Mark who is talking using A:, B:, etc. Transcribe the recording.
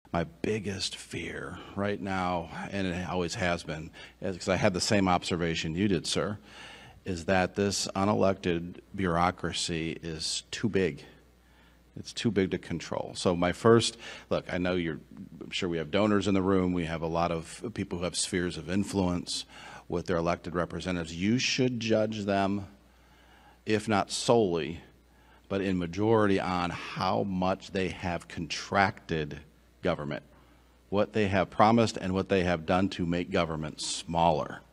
A: My biggest fear right now, and it always has been, because I had the same observation you did, sir, is that this unelected bureaucracy is too big. It's too big to control. So my first, look, I'm sure we have donors in the room. We have a lot of people who have spheres of influence with their elected representatives. You should judge them, if not solely, but in majority on how much they have contracted government, what they have promised and what they have done to make government smaller.